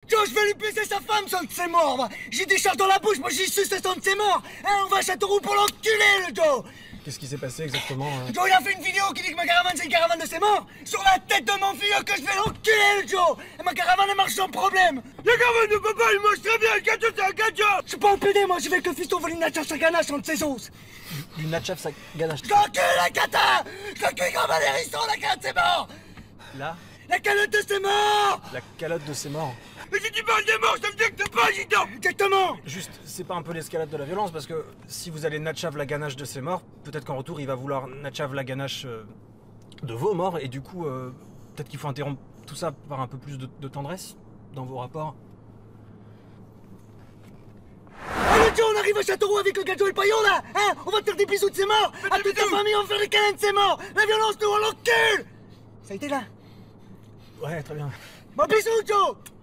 Joe, je vais lui baiser sa femme, ça c'est mort, va. J'ai des charges dans la bouche, moi j'y suce, c'est mort. Hein, on va à Châteauroux pour l'enculer, le Joe. Qu'est-ce qui s'est passé exactement Joe, il a fait une vidéo qui dit que ma caravane c'est une caravane de ses morts. Sur la tête de mon fils que je vais l'enculer, le Joe. Et ma caravane elle marche sans problème. La caravane de papa, il mange très bien, le gâteau c'est un gâteau. Je suis pas un PD, moi, je vais que le fiston voler une natchav sa ganache entre ses os. Une natchav sa ganache. Je l'encule, la cata. Je l'encule comme un hérisson, la calotte c'est mort. Là La calotte de ses morts. La calotte de ses morts. Mais si tu parles des morts, ça veut dire que t'es pas gitan. Exactement. Juste, c'est pas un peu l'escalade de la violence, parce que si vous allez natchav la ganache de ses morts, peut-être qu'en retour il va vouloir natchav la ganache de vos morts, et du coup, peut-être qu'il faut interrompre tout ça par un peu plus de tendresse dans vos rapports. Allez Joe, on arrive à Châteauroux avec le gâteau et le paillon là. Hein, on va te faire des bisous de ses morts. À toute ta famille, on va faire des câlins de ses morts. La violence, nous on l'encule. Ça a été là. Ouais, très bien. Bon bisous Joe.